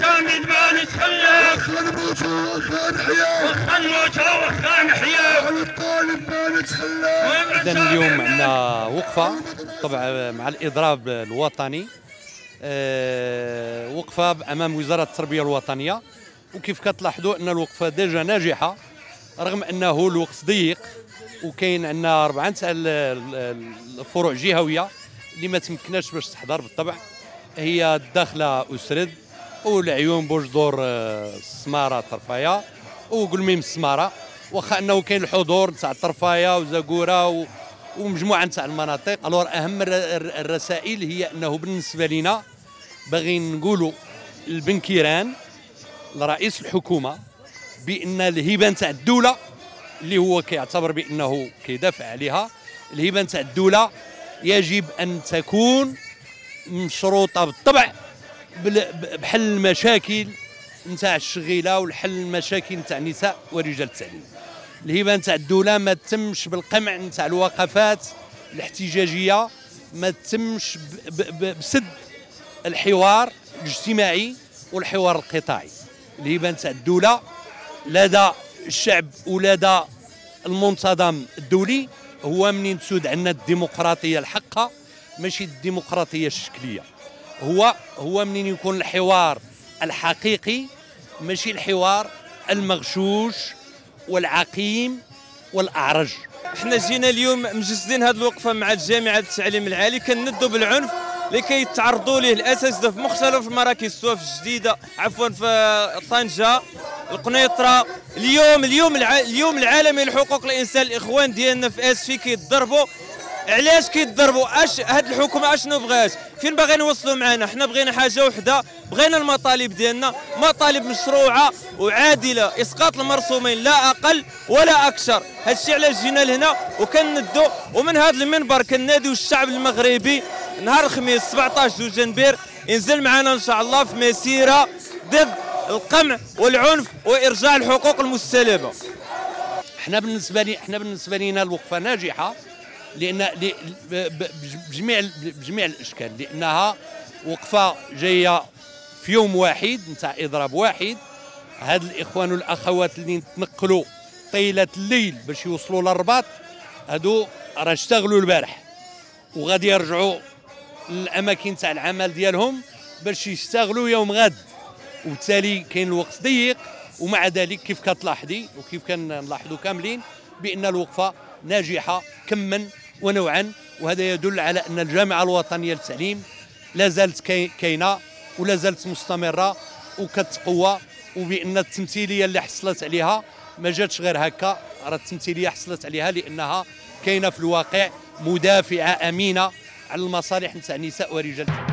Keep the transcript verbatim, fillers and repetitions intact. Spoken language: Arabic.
التامد ما نتخلى، وخا نموتو وخا نحيا، وخا نموتو وخا نحيا، على الطالب ما نتخلى. إذا اليوم عندنا وقفة طبعا مع الإضراب الوطني، أه وقفة أمام وزارة التربية الوطنية، وكيف كتلاحظوا أن الوقفة ديجا ناجحة رغم أنه الوقت ضيق، وكاين عندنا أربعة تاع الفروع جهوية اللي ما تمكناش باش تحضر بالطبع، هي الداخلة أسرد والعيون بوجدور السمارة طرفايا وقلميم السمارة، واخا انه كاين الحضور تاع طرفايا وزاكوره ومجموعه تاع المناطق. الور اهم الرسائل هي انه بالنسبه لنا باغيين نقولوا لبن كيران لرئيس الحكومه بان الهبه تاع الدوله اللي هو كيعتبر بانه كيدافع عليها، الهبه تاع الدوله يجب ان تكون مشروطه بالطبع بحل المشاكل نتاع الشغيله والحل المشاكل نتاع النساء ورجال التعليم. الهبه نتاع الدوله ما تتمش بالقمع نتاع الوقفات الاحتجاجيه، ما تتمش بسد الحوار الاجتماعي والحوار القطاعي. الهبه نتاع الدوله لدى الشعب ولدى المنتظم الدولي هو منين تسود عندنا الديمقراطيه الحقه ماشي الديمقراطيه الشكليه، هو هو منين يكون الحوار الحقيقي ماشي الحوار المغشوش والعقيم والأعرج. احنا جينا اليوم مجسدين هذه الوقفه مع جامعه التعليم العالي، كندوا بالعنف لكي يتعرضوا ليه الاساتذه في مختلف المراكز سواء في جديده عفوا في طنجه القنيطره. اليوم اليوم الع... اليوم العالمي لحقوق الانسان، الاخوان ديالنا في اسفي كيتضربوا. علاش كيتضربوا؟ اش هاد الحكومه اشنو بغات؟ فين باغيين نوصلوا معنا؟ حنا بغينا حاجه وحده، بغينا المطالب ديالنا مطالب مشروعه وعادله، اسقاط المرسومين لا اقل ولا اكثر. هادشي علاش جينا لهنا وكندوا، ومن هذا المنبر كناديو الشعب المغربي نهار الخميس سبعطاش ذو جنبير ينزل معنا ان شاء الله في مسيره ضد القمع والعنف وارجاع الحقوق المستلبه. احنا بالنسبه لي احنا بالنسبه لنا الوقفه ناجحه لان بجميع بجميع الاشكال، لانها وقفه جايه في يوم واحد نتاع اضراب واحد. هاد الاخوان والاخوات اللي تنقلوا طيله الليل باش يوصلوا للرباط هادو راه اشتغلوا البارح وغادي يرجعوا للاماكن تاع العمل ديالهم باش يشتغلوا يوم غد، وبالتالي كاين الوقت ضيق. ومع ذلك كيف كتلاحظي وكيف كنلاحظوا كاملين بان الوقفه ناجحه كما ونوعا، وهذا يدل على ان الجامعه الوطنيه للتعليم لا زالت كاينه ولا زالت مستمره وكتقوى، وبان التمثيليه اللي حصلت عليها ما جاتش غير هكا، راه التمثيليه حصلت عليها لانها كاينه في الواقع مدافعه امينه على المصالح نتاع النساء ورجال التعليم.